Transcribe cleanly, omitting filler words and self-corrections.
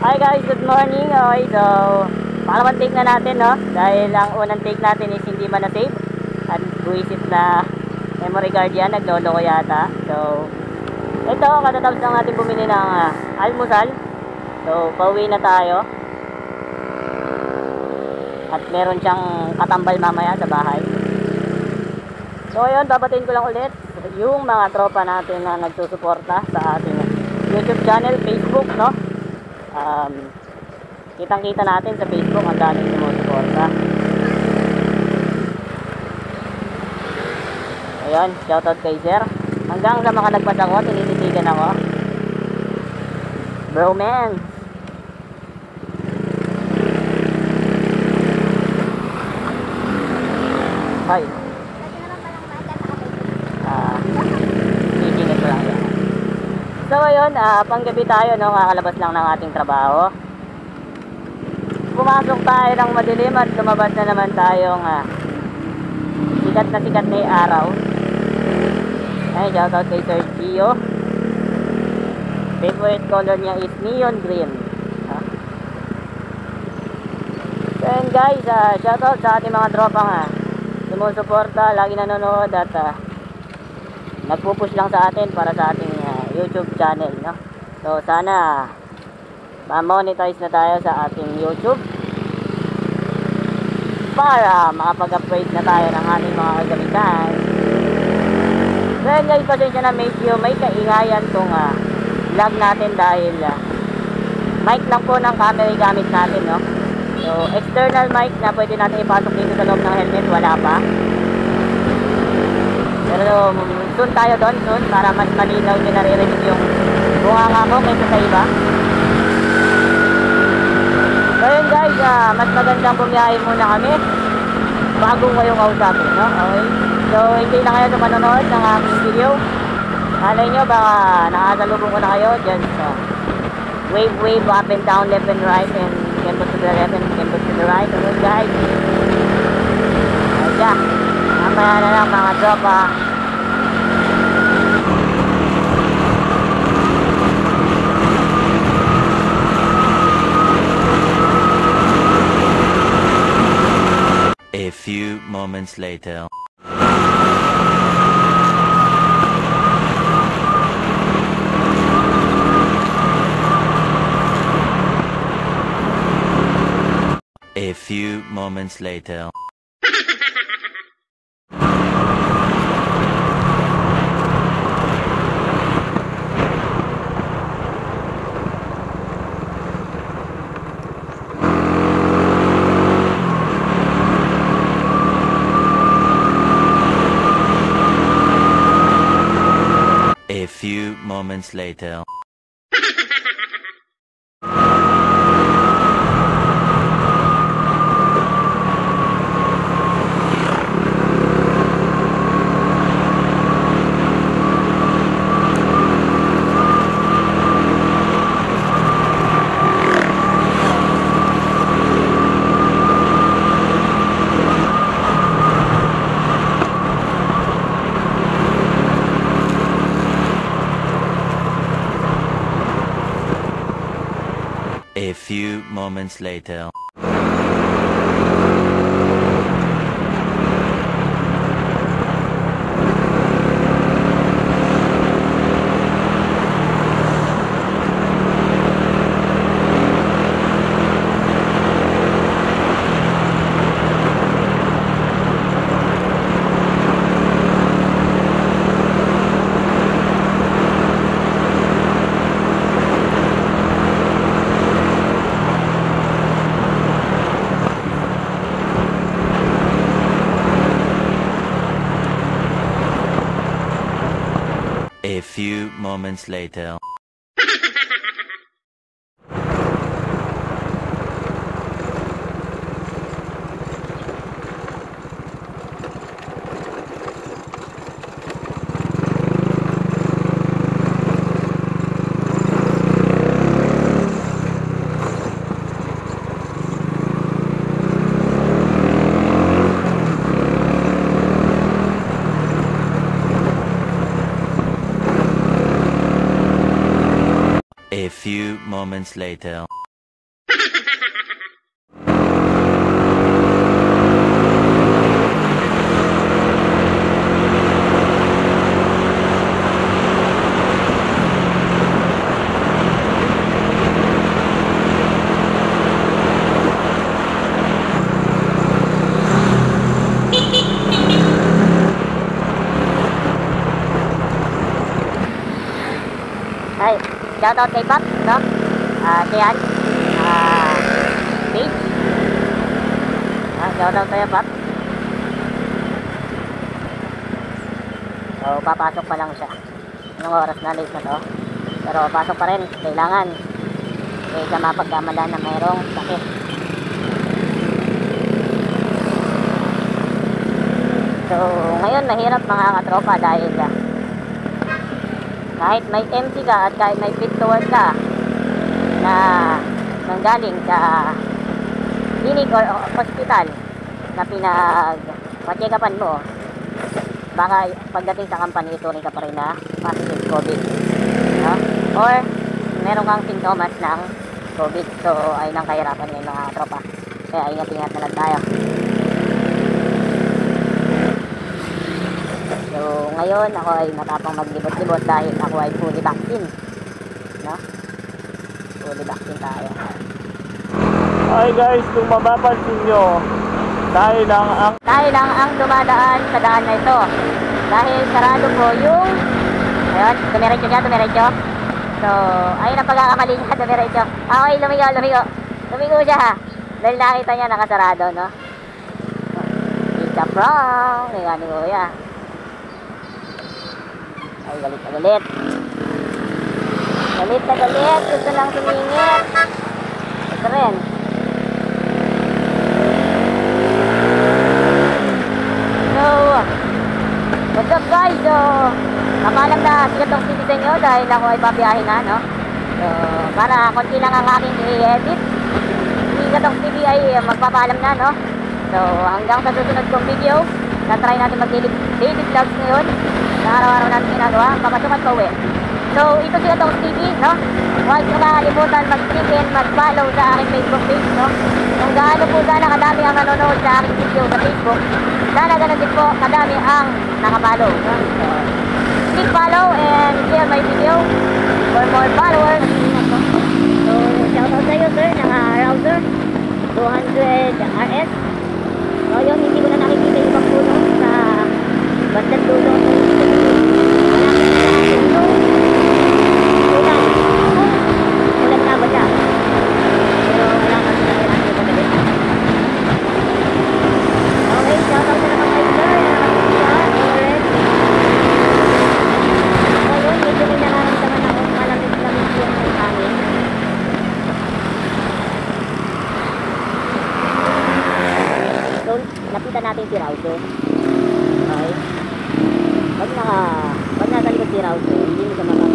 Hi guys, good morning. Okay, so pangalawang take na natin, no? Dahil ang unang take natin is hindi man na-save at buwisit na memory card yan, nagloloko yata. So ito, katatapos lang natin bumili ng almusal. So pauwi na tayo. At meron siyang katambal mamaya sa bahay. So ayun, babatiin ko lang ulit yung mga tropa natin na nagsusuporta sa ating YouTube channel, Facebook, no? Kitang-kita natin sa Facebook ang daming sumusuporta. Ayun, shoutout kay Sir. Hanggang sa makalagpas ako, tinititigan ako. Bro man. Hi. Titingin ko lang yan. So ayun, panggabi tayo, no? Kakalabas lang ng ating trabaho. Pumasok tayo ng madilim at lumabas na naman tayong sikat na yung araw. Ay, shoutout kay Sir Gio. Favorite color niya is neon green. So yun guys, shoutout sa ating mga tropang sumusuporta, lagi nanonood at nagpupush lang sa atin para sa ating YouTube channel, no? So sana ma-monetize na tayo sa ating YouTube para makapag-upgrade na tayo ng ating mga kagamitan. So yun guys, pasensya na medyo may kaingayan tong vlog natin dahil mic lang po ng camera gamit natin, no? So external mic na pwede natin ipasok dito sa loob ng helmet, wala pa. Pero soon tayo doon, soon, para mas malinaw nyo naririnig yung bunganga mo kaysa sa iba. So yun guys, mas magandang bumiyahe muna kami bago kayong kausapin, no? Okay? So hindi na kayo sa manonood ng aking video. Malay nyo, baka nakasalubong ko na kayo. Just wave up and down, left and right, and can to the left and can to the right. Okay guys, ayan, mamaya na lang mga tropa. A few moments later. A few moments later. A few moments later. A few moments later. A few moments later. A few moments later. shoutout kay Pap, no? Siyan. Page. Shoutout tayo, Pap. So, papasok pa lang siya. Anong oras na, late na to? Pero pasok pa rin, kailangan. Kaya sa mapagkamala na mayroong sakit. So, ngayon mahirap mga katropa dahil kahit may MC ka at kahit may fit to work ka na nanggaling sa clinic or hospital na pinag-check-upan mo, baka pagdating sa company ito rin ka pa rin na positive COVID, no? Or meron kang sintomas ng COVID. So ayun ang kahirapan ngayon mga tropa, kaya ingat-ingat na lang tayo. So ngayon ako ay matapang maglibot-libot dahil ako ay fully vaccine, no? Fully vaccine tayo. Hi guys, kung mapapansin nyo, tayo lang ang dumadaan sa daan na ito dahil sarado po yung ayun, dumiretso. So ayun ang pagkakamali niya, dumiretso. Okay, lumigo siya dahil nakita niya nakasarado, no? Isa prong ni Kuya. Ay, galit na galit, gusto lang sumingit. Ito rin. What's up guys? So, kapalang na sigatong citizen nyo dahil ako ay babiyahin na, no? So, para konti lang ang aking i-edit. Sigatong TV ay magpapaalam na, no? So, hanggang sa susunod kong video, na-try natin mag-daily vlogs ngayon na araw-araw natin ginagawa, papasukan pa uwi. So, ito sigatong TV, no? Huwag nyo kakalimutan mag-click and mag-follow sa aking Facebook page, no? Kung gaano po sana kadami ang nanonood sa aking video sa Facebook, sana ganun din po kadami ang nakapollow, no? So, click follow and share my video for more followers. So, shoutout sa iyo sir, ng router 200 RS. So yun, hindi ko na nakikita yung ibang puno sa bandang dulo. Ulan na ba siya? Pero wala ka sa natin magalit. Okay, shoutout na naman kay sir. So yun, medyo may nararamdaman ako. Malamig-lamig yung hangin. So, nakita natin si Rauso. Okay. Pag nasa likod si Rauso, hindi mo siya